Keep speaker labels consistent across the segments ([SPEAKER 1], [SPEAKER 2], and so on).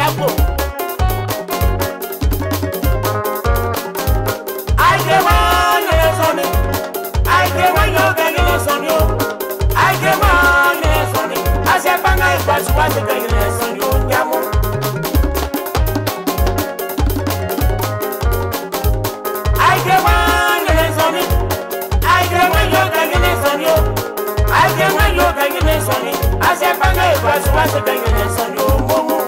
[SPEAKER 1] Yapo. I get one son. I get one yoga son. I get one son. I say banga is what the son you yamu. I get one son. I get one yoga son. I get one yoga son. I say banga is what the son you momo.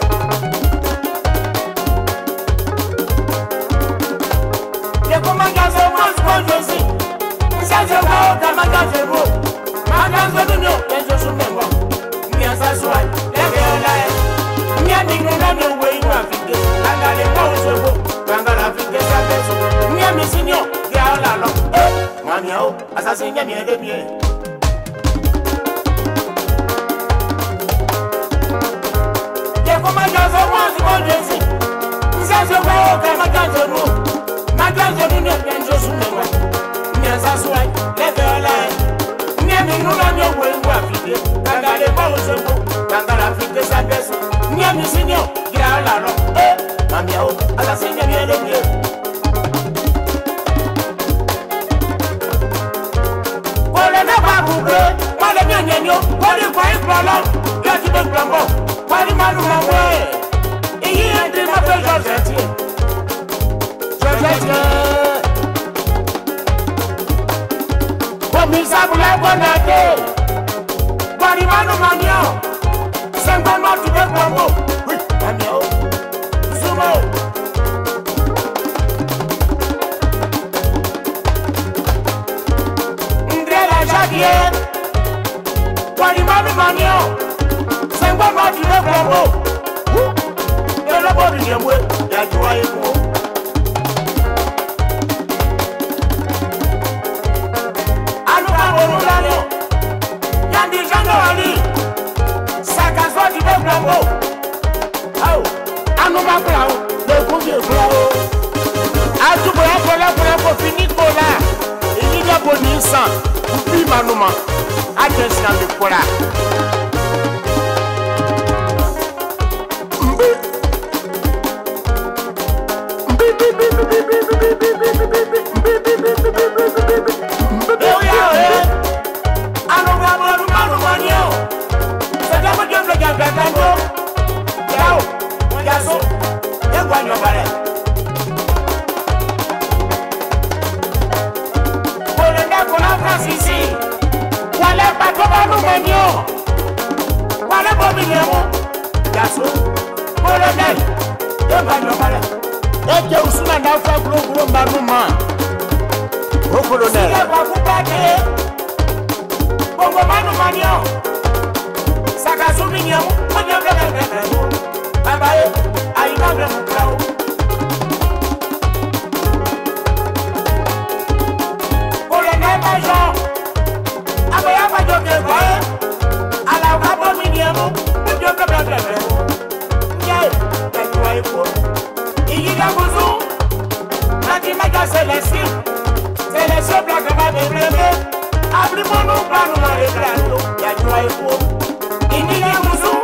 [SPEAKER 1] Abri mono plano, ma regrando, ya yo hay po. Ini ya musu.